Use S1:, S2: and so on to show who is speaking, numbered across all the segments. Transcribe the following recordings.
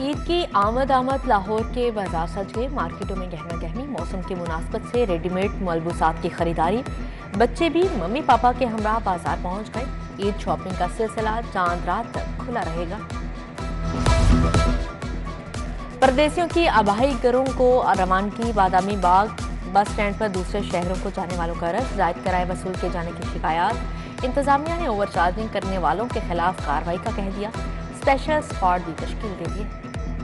S1: ईद की आमद लाहौर के बाजार सज गए। मार्केटों में गहमा गहमी। मौसम की मुनासबत से रेडीमेड मलबूसात की खरीदारी। बच्चे भी मम्मी पापा के हमरा बाजार पहुंच गए। ईद शॉपिंग का सिलसिला चांद रात तक खुला रहेगा। परदेसियों की आबाई घरों को रवानगी। बादामी बाग बस स्टैंड पर दूसरे शहरों को जाने वालों का रश। जायद किराए वसूल किए जाने की शिकायत। इंतजामिया ने ओवरचार्जिंग करने वालों के खिलाफ कार्रवाई का कह दिया। स्पेशल स्क्वाड भी तश्कील दे दी।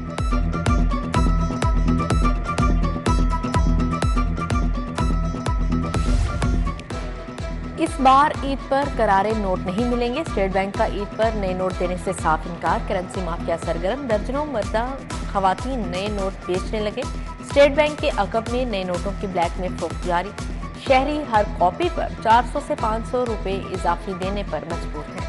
S1: इस बार ईद पर करारे नोट नहीं मिलेंगे। स्टेट बैंक का ईद पर नए नोट देने से साफ इनकार। करेंसी माफिया सरगर्म। दर्जनों मर्दा खवातीन नए नोट बेचने लगे। स्टेट बैंक के अकब में नए नोटों की ब्लैक में फरोख्त जारी। शहरी हर कॉपी पर 400 से 500 रुपए इजाफी देने पर मजबूर हैं।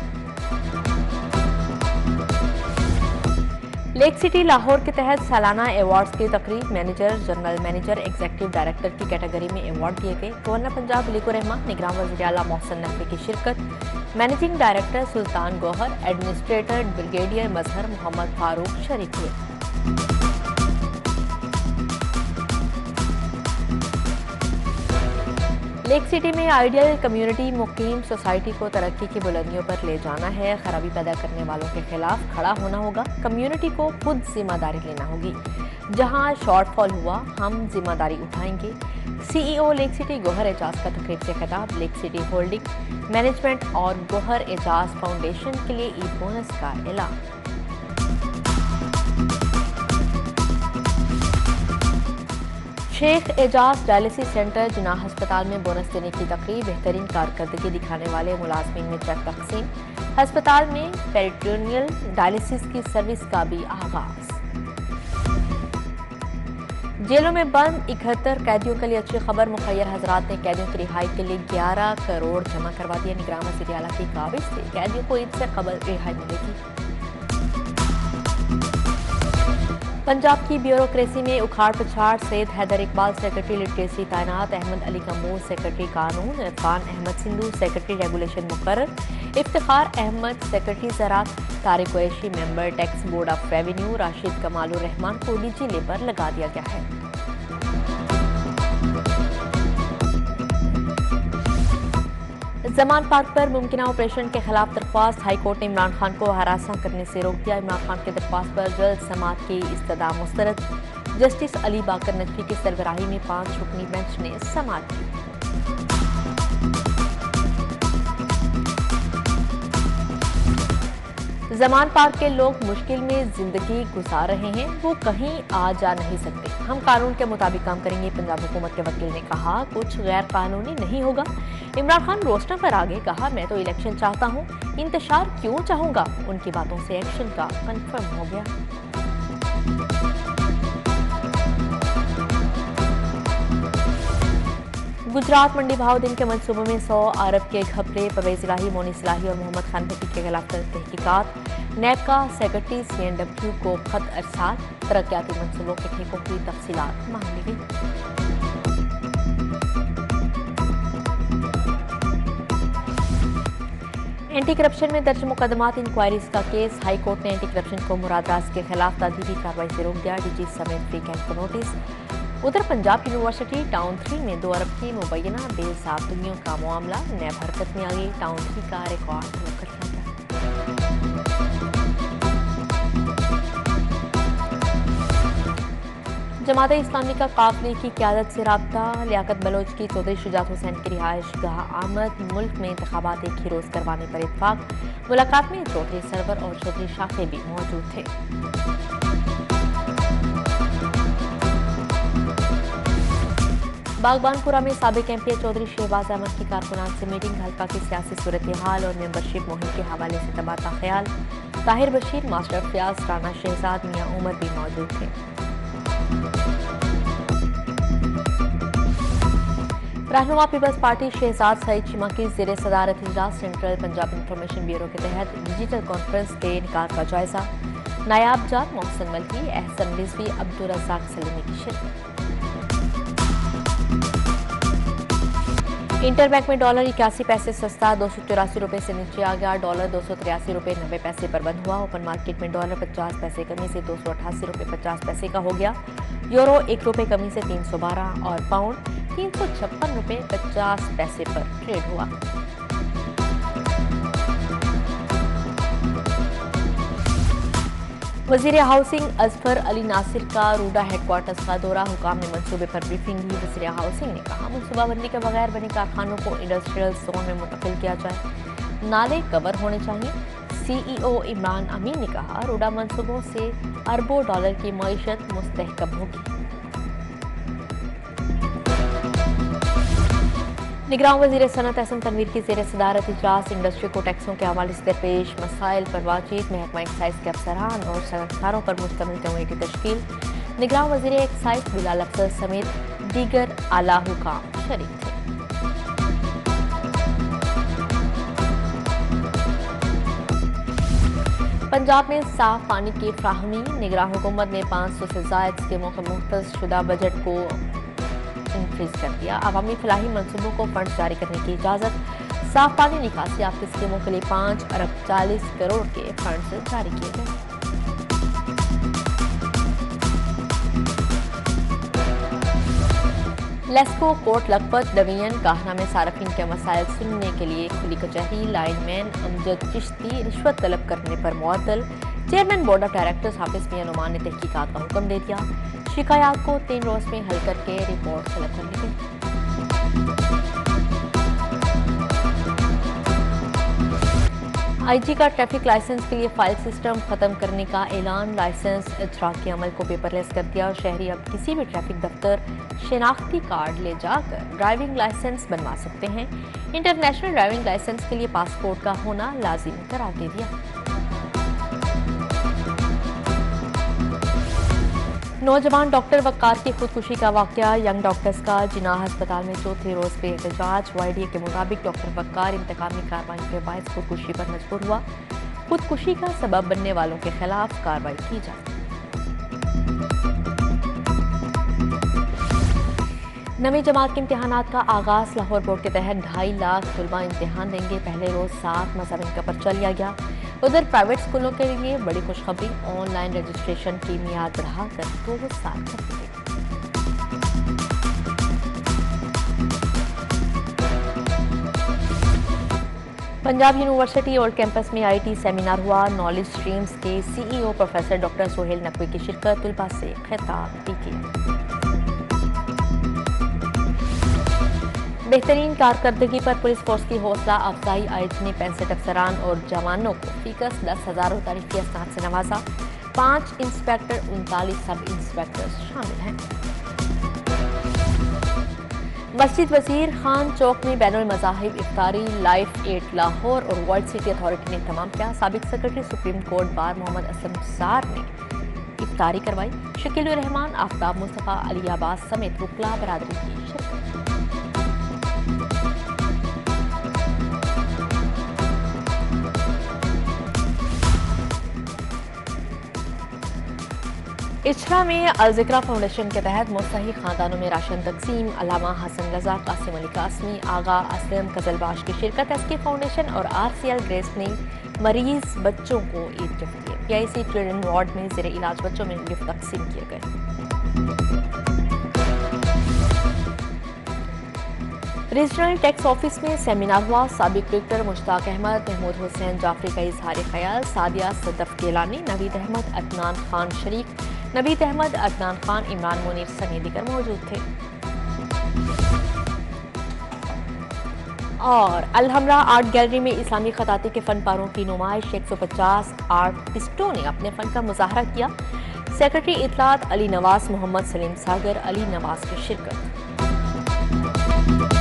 S1: लेक सिटी लाहौर के तहत सालाना अवार्ड्स की तकरीब। Manager, general manager, executive director की कैटेगरी में अवार्ड दिए गए। गवर्नर पंजाब वलीकुर रहमान, निगरान वज़ीर आला मोहसिन नकवी की शिरकत। Managing director Sultan Gohar, administrator brigadier Mazhar Mohammad Farooq शरीक हुए। लेक सिटी में आइडियल कम्युनिटी मुकीम सोसाइटी को तरक्की की बुलंदियों पर ले जाना है। खराबी पैदा करने वालों के खिलाफ खड़ा होना होगा। कम्युनिटी को खुद जिम्मेदारी लेना होगी। जहां शॉर्टफॉल हुआ हम जिम्मेदारी उठाएंगे। CEO lake city Gauhar Ejaz का तकरीब से खिताब। लेक सिटी होल्डिंग मैनेजमेंट और गौहर एजाज फाउंडेशन के लिए ईद बोनस का ऐलान। शेख एजाज डायलिसिस सेंटर जिनाह अस्पताल में बोनस देने की तकरीब। बेहतरीन कारकर्दगी दिखाने वाले मुलाजमीन में चेक तकसीम। अस्पताल में पेरिटोनियल डायलिसिस की सर्विस का भी आगाज। जेलों में बंद 71 कैदियों के लिए अच्छी खबर। मुखय्यर हजरात ने कैदियों की रिहाई के लिए 11 करोड़ जमा करवा दिया। निगरान वज़ीर आला की काबिज से कैदियों को ईद से कबल रिहाई मिलेगी। पंजाब की ब्यूरोक्रेसी में उखाड़ पछाड़। सैयद हैदर इकबाल सेक्रेटरी लिटरेसी तैनात। अहमद अली कम्बोज सेक्रेटरी कानून। इरफान अहमद सिंधु सेक्रेटरी रेगुलेशन मुकर्रर। इफ्तिखार अहमद सेक्रेटरी ज़राअत। Tariq Qureshi member tax board of revenue. Rashid Kamalur Rehman को डीजी लेबर लगा दिया गया है। जमान पार्क पर मुमकिन ऑपरेशन के खिलाफ दरख्वास्त। हाईकोर्ट ने इमरान खान को हरासा करने से रोक दिया। इमरान खान की दरख्वास्त पर जल्द समाअत की इस्तदा मुस्तरद। जस्टिस अली बाकर नकवी की सरबराही में 5 रुकनी बेंच ने समाअत की। जमान पार्क के लोग मुश्किल में जिंदगी गुजार रहे हैं। वो कहीं आ जा नहीं सकते। हम कानून के मुताबिक काम करेंगे। पंजाब हुकूमत के वकील ने कहा कुछ गैर कानूनी नहीं होगा। इमरान खान रोस्टर पर आगे कहा मैं तो इलेक्शन चाहता हूँ। इंतशार क्यों चाहूंगा। उनकी बातों से एक्शन का कंफर्म हो गया। गुजरात मंडी भाव दिन के मंसूबों में 100 अरब के घपले। परवेज इलाही, मोनी इलाही और मोहम्मद खान भट्टी के खिलाफ तहकीकात। नैब का सेक्रेटरी CNW को खत अरसाल। तरक्याती मंसूबों के ठेकों की तफसीलात मांग ली गई। एंटी करप्शन में दर्ज मुकदमात इंक्वायरीज का केस। हाई कोर्ट ने एंटी करप्शन को मुरादास के खिलाफ तादीबी कार्रवाई से रोक दिया। डीजी समेत फ्री कैंप को नोटिस। उधर पंजाब यूनिवर्सिटी टाउन 3 में 2 अरब की मुबैना बेसाबतगियों का मामला। नैब हरकत में आ गई। टाउन 3 का रिकॉर्ड ब्लॉक कर दिया गया। जमात इस्लामी का काफिले की क़यादत से राब्ता। लियाकत बलोच की चौधरी शुजात हुसैन की रिहाइश गाह आमद। मुल्क में इंतखाबात एक ही रोज करवाने पर इत्फाक। मुलाकात में चौधरी सरवर और चौधरी शाखे भी मौजूद थे। बागबानपुरा में साबिक MP चौधरी शहबाज अहमद की कारकुनान से मीटिंग। हल्का की सियासी सूरत हाल और मेंबरशिप मुहिम के हवाले से तबादला ख्याल। ताहिर बशीर, मास्टर फयाज, राना शहजाद, मियां उमर भी मौजूद थे। रहनुमा पीपल्स पार्टी शहजाद सईद शिमा की ज़ेरे सदारत इजलास। सेंट्रल पंजाब इंफॉर्मेशन ब्यूरो के तहत डिजिटल कॉन्फ्रेंस के इनकार का जायजा। नायाब जात मोहसिन मलकी, एहसन रिजवी, अब्दुल रज़ाक सलीमी की शिरकत। इंटरबैंक में डॉलर 81 पैसे सस्ता 284 रुपये से नीचे आ गया। डॉलर 283 रुपये 90 पैसे पर बंद हुआ। ओपन मार्केट में डॉलर 50 पैसे कमी से 288 रुपये 50 पैसे का हो गया। यूरो 1 रुपये कमी से 312 और पाउंड 356 रुपये 50 पैसे पर ट्रेड हुआ। वजीर हाउसिंग अजफर अली नासिर का रूडा हेडक्वार्टर्स का दौरा। हुकाम ने मंसूबे पर ब्रीफिंग दी। वजीर हाउसिंग ने कहा मनसूबाबंदी के बगैर बने कारखानों को इंडस्ट्रियल जोन में मुंतकिल किया जाए, नाले कवर होने चाहिए। CEO इमरान अमीन ने कहा रूडा मंसूबों से अरबों डॉलर की मईशत मुस्तहकम होगी। निगरान वजीर सनत एहसन तनवीर की ज़ेर सदारत इजलास इंडस्ट्री को टैक्सों के हवाले से दरपेश मसाइल पर बातचीत। महकमा एक्साइज के अफसरान और सनतकारों पर मुश्तमिल जमये की तश्कील। निगरान वजीर एक्साइज बिलाल अफसर समेत दीगर आला हुकाम शरीक थे। पंजाब में साफ पानी की फ्राहमी। निगरान हुकूमत ने 500 से ज़ायद स्कीमों के मुख्तस शुदा बजट को इंक्रीज कर दिया। अवामी फलाही मनसूबों को फंड जारी करने की इजाज़त। साफ पानी निकासी आपकी स्कीमों के लिए 5 अरब 40 करोड़ के फंड जारी किए गए। लेस्को कोट लखपत डिवीजन गाहना में सार्फिन के मसाइल सुनने के लिए खुली कचहरी। लाइनमैन अमजद चिश्ती रिश्वत तलब करने पर मुअत्तल। Chairman board of directors Hafiz Mian Nauman ने तहकीकात का हुक्म दे दिया। शिकायत को 3 रोज में हल करके रिपोर्ट तलब कर ली गई। IG का ट्रैफिक लाइसेंस के लिए फाइल सिस्टम खत्म करने का ऐलान। लाइसेंस इजरा के अमल को पेपरलेस कर दिया। शहरी अब किसी भी ट्रैफिक दफ्तर शनाख्ती कार्ड ले जाकर ड्राइविंग लाइसेंस बनवा सकते हैं। इंटरनेशनल ड्राइविंग लाइसेंस के लिए पासपोर्ट का होना लाजिमी करार दे दिया। नौजवान डॉक्टर वक्कार की खुदकुशी का वाकया। यंग डॉक्टर्स का जिनाह अस्पताल में चौथे रोज पे एहतजाज। YDA के मुताबिक डॉक्टर वक्कार इंतकामी कार्रवाई के बायस खुदकुशी पर मजबूर हुआ। खुदकुशी का सबब बनने वालों के खिलाफ कार्रवाई की जाए। नवी जमात के इम्तिहानात का आगाज। लाहौर बोर्ड के तहत 2.5 लाख तलबा इम्तिहान देंगे। पहले रोज 7 मज़ामिन का पर्चा लिया गया। उधर प्राइवेट स्कूलों के लिए बड़ी खुशखबरी। ऑनलाइन रजिस्ट्रेशन की मियाद बढ़ाकर 2 साल कर दी गई। पंजाब यूनिवर्सिटी ओल्ड कैंपस में IT सेमिनार हुआ। नॉलेज स्ट्रीम्स के CEO professor doctor Sohail Naqvi की शिरकत। तलबा से खिताब भी किया। बेहतरीन कारकर्दगी पर पुलिस फोर्स की हौसला अफजाई। IG ने 65 अफसरान और जवानों को फीकस 10,000 तारीखी असनाद से नवाजा। 5 इंस्पेक्टर 39 सब इंस्पेक्टर्स शामिल हैं। मस्जिद वजीर खान चौक में बैनुल मज़ाहिब इफ्तारी। लाइफ एड लाहौर और वर्ल्ड सिटी अथॉरिटी ने तमाम किया। साबिक secretary supreme court bar Mohammad Aslam सार ने इफ्तारी करवाई। शकील रहमान, आफ्ताब मुस्तफ़ा, अली अब्बास समेत वकला बरादरी की शिरकत। इछरा में अलजिक्रा फाउंडेशन के तहत मुस्तहिक खानदानों में राशन तकसीम। अल्लामा हसन रजा, कासिम अली कासमी, आगा असलम कजलबाश की शिरकत। SK फाउंडेशन और RCL ग्रेस ने मरीज बच्चों को ईद गिफ्ट दिए। PIC चिल्ड्रन वार्ड में जेर इलाज बच्चों में गिफ्ट तकसीम किए गए। रीजनल टैक्स ऑफिस में सेमिनार हुआ। साबिक कलेक्टर मुश्ताक अहमद, महमूद हुसैन जाफरी का इजहार ख्याल। सादिया सदफ गिलानी, नवीद अहमद, अदनान खान शरीक, नवीद अहमद, अदनान खान, इमरान मुनीर समेत दीगर मौजूद थे। और अलहमरा आर्ट गैलरी में इस्लामी खताती के फनपारों की नुमाइश। 150 आर्टिस्टों ने अपने फन का मुजाहरा किया। सेक्रेटरी इतलात अली नवाज, मोहम्मद सलीम सागर, अली नवाज की शिरकत।